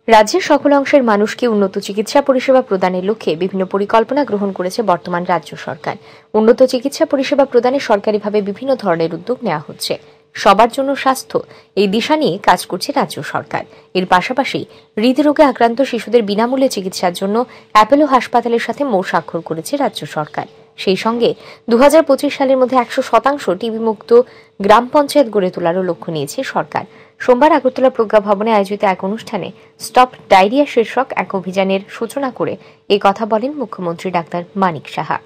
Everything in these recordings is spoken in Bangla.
রাজ্যের সকল অংশের মানুষকে উন্নত চিকিৎসা পরিষেবা প্রদানের লক্ষ্যে বিভিন্ন পরিকল্পনা গ্রহণ করেছে বর্তমান রাজ্য সরকার। উন্নত চিকিৎসা পরিষেবা প্রদানে সরকারিভাবে বিভিন্ন ধরনের উদ্যোগ নেওয়া হচ্ছে। সবার জন্য স্বাস্থ্য এই দিশা নিয়ে কাজ করছে রাজ্য সরকার। এর পাশাপাশি হৃদরোগে আক্রান্ত শিশুদের বিনামূল্যে চিকিৎসার জন্য অ্যাপোলো হাসপাতালের সাথে মৌ স্বাক্ষর করেছে রাজ্য সরকার। সেই সঙ্গে 2025 সালের মধ্যে 100% টিবি মুক্ত গ্রাম পঞ্চায়েত গড়ে তোলারও লক্ষ্য নিয়েছে সরকার। সোমবার আগরতলা প্রজ্ঞা ভবনে আয়োজিত এক অনুষ্ঠানে স্টপ ডায়রিয়া শীর্ষক এক অভিযানের সূচনা করে এই কথা বলেন মুখ্যমন্ত্রী ডাক্তার মানিক সাহা।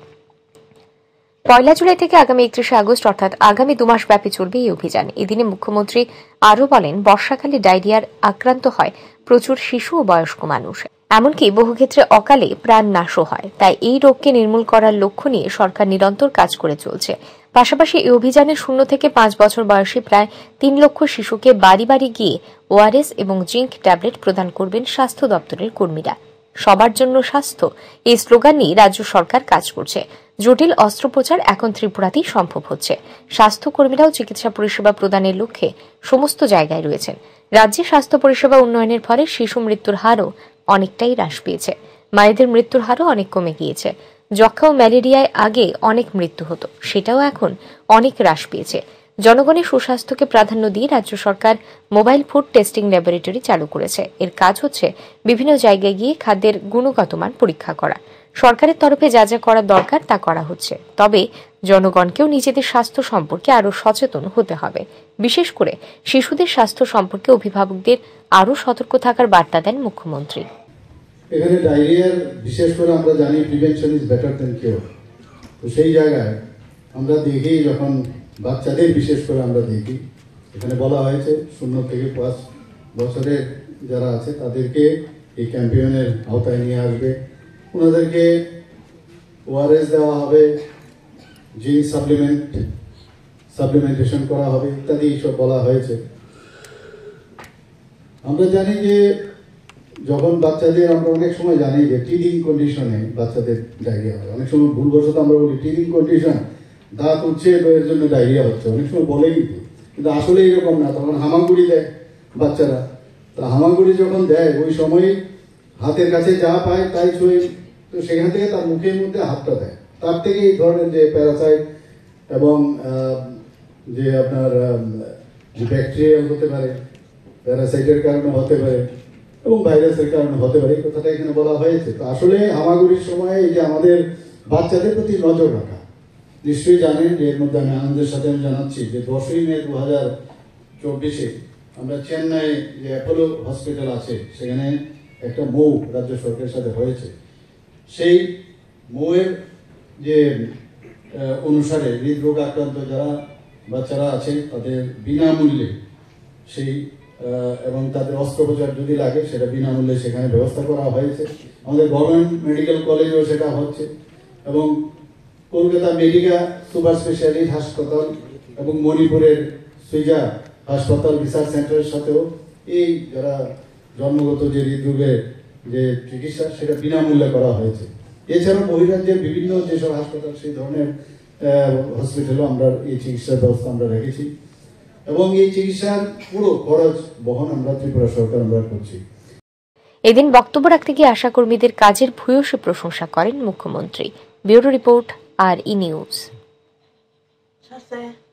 1 জুলাই থেকে আগামী 31 আগস্ট অর্থাৎ আগামী 2 মাস ব্যাপী চলবে এই অভিযান। এদিনে মুখ্যমন্ত্রী আরও বলেন, বর্ষাকালে ডায়রিয়ার আক্রান্ত হয় প্রচুর শিশু ও বয়স্ক মানুষ, এমনকি বহু ক্ষেত্রে অকালে প্রাণ নাশও হয়। তাই এই রোগকে নির্মূল করার লক্ষ্য নিয়ে সরকার নিরন্তর কাজ করে চলছে। পাশাপাশি এই অভিযানে 0 থেকে 5 বছর বয়সী প্রায় 3 লক্ষ শিশুকে বাড়ি বাড়ি গিয়ে ওআরএস এবং জিঙ্ক ট্যাবলেট প্রদান করবেন স্বাস্থ্য দপ্তরের কর্মীরা। সবার জন্য স্বাস্থ্য এই স্লোগান নিয়ে রাজ্য সরকার কাজ করছে। জটিল অস্ত্রোপচার এখন ত্রিপুরাতেই সম্ভব হচ্ছে। স্বাস্থ্যকর্মীরাও চিকিৎসা পরিষেবা প্রদানের লক্ষ্যে সমস্ত জায়গায় রয়েছেন। রাজ্যে স্বাস্থ্য পরিষেবা উন্নয়নের ফলে শিশু মৃত্যুর হারও অনেকটাই হ্রাস পেয়েছে। মায়েদের মৃত্যুর হারও অনেক কমে গিয়েছে। যক্ষা ও ম্যালেরিয়ায় আগে অনেক মৃত্যু হতো, সেটাও এখন অনেক হ্রাস পেয়েছে। জনগণের সুস্বাস্থ্যকে প্রাধান্য দিয়ে রাজ্য সরকার মোবাইল ফুড টেস্টিং ল্যাবরেটরি চালু করেছে। এর কাজ হচ্ছে বিভিন্ন জায়গায় গিয়ে খাদ্যের গুণগত মান পরীক্ষা করা। সরকারের তরফে যা যা করা দরকার তা করা হচ্ছে। তবে জনগণকেও নিজেদের স্বাস্থ্য সম্পর্কে আরও সচেতন হতে হবে। বিশেষ করে শিশুদের স্বাস্থ্য সম্পর্কে অভিভাবকদের আরও সতর্ক থাকার বার্তা দেন মুখ্যমন্ত্রী। এখানে ডায়রিয়ার বিশেষ করে আমরা জানি prevention is better than cure. তো সেই জায়গায় আমরা দেখি, যখন বাচ্চাদের বিশেষ করে আমরা দেখি, এখানে বলা হয়েছে 0 থেকে 5 বছরের যারা আছে তাদেরকে এই ক্যাম্পেইনের আওতায় নিয়ে আসবে। ওনাদেরকে ওআরএস দেওয়া হবে, জিঙ্ক সাপ্লিমেন্টেশন করা হবে ইত্যাদি সব বলা হয়েছে। আমরা জানি যে যখন বাচ্চাদের, আমরা অনেক সময় জানি যে টিডিং কন্ডিশনে বাচ্চাদের ডায়রিয়া হয়। অনেক সময় ভুলবশত আমরা বলি টিডিং কন্ডিশন, দাঁত উঠছে এর জন্য ডায়রিয়া হচ্ছে, অনেক সময় বলে কিন্তু আসলে এরকম না। তখন হামাগুড়ি দেয় বাচ্চারা। তা হামাগুড়ি যখন দেয় ওই সময় হাতের কাছে যা পায় তাই ছুঁয়ে, তো সেখান থেকে তার মুখের মধ্যে হাতটা দেয়। তার থেকে এই ধরনের যে প্যারাসাইট এবং যে আপনার ব্যাকটেরিয়া হতে পারে, প্যারাসাইটের কারণে হতে পারে এবং ভাইরাসের কারণে হতে পারে, এই কথাটা এখানে বলা হয়েছে। তো আসলে হামাগুড়ির সময় এই যে আমাদের বাচ্চাদের প্রতি নজর রাখা, নিশ্চয়ই জানেন যে এর মধ্যে আমি আনন্দের সাথে আমি জানাচ্ছি যে 10ই মে 2024 আমরা চেন্নাই যে অ্যাপোলো হসপিটাল আছে সেখানে একটা মৌ রাজ্য সরকারের সাথে হয়েছে। সেই মৌয়ের যে অনুসারে হৃদরোগ আক্রান্ত যারা বাচ্চারা আছে তাদের বিনামূল্যে সেই এবং তাদের অস্ত্রোপচার যদি লাগে সেটা বিনামূল্যে সেখানে ব্যবস্থা করা হয়েছে। আমাদের গভর্নমেন্ট মেডিকেল কলেজেও সেটা হচ্ছে এবং কলকাতা মেডিকা সুপার স্পেশালিটি হাসপাতাল এবং মণিপুরের সুইজা হাসপাতাল রিসার্চ সেন্টারের সাথেও এই যারা জন্মগত যে হৃদরোগের যে চিকিৎসা সেটা বিনামূল্যে করা হয়েছে। এছাড়াও বহিরাজ্যের বিভিন্ন যেসব হাসপাতাল সেই ধরনের হসপিটালও আমরা এই চিকিৎসার ব্যবস্থা আমরা রেখেছি এবং এই চিকিৎসার পুরো খরচ বহন আমরা ত্রিপুরা সরকার আমরা করছি। এদিন বক্তব্য রাখতে গিয়ে আশাকর্মীদের কাজের ভূয়সী প্রশংসা করেন মুখ্যমন্ত্রী। Bureau report, RE news.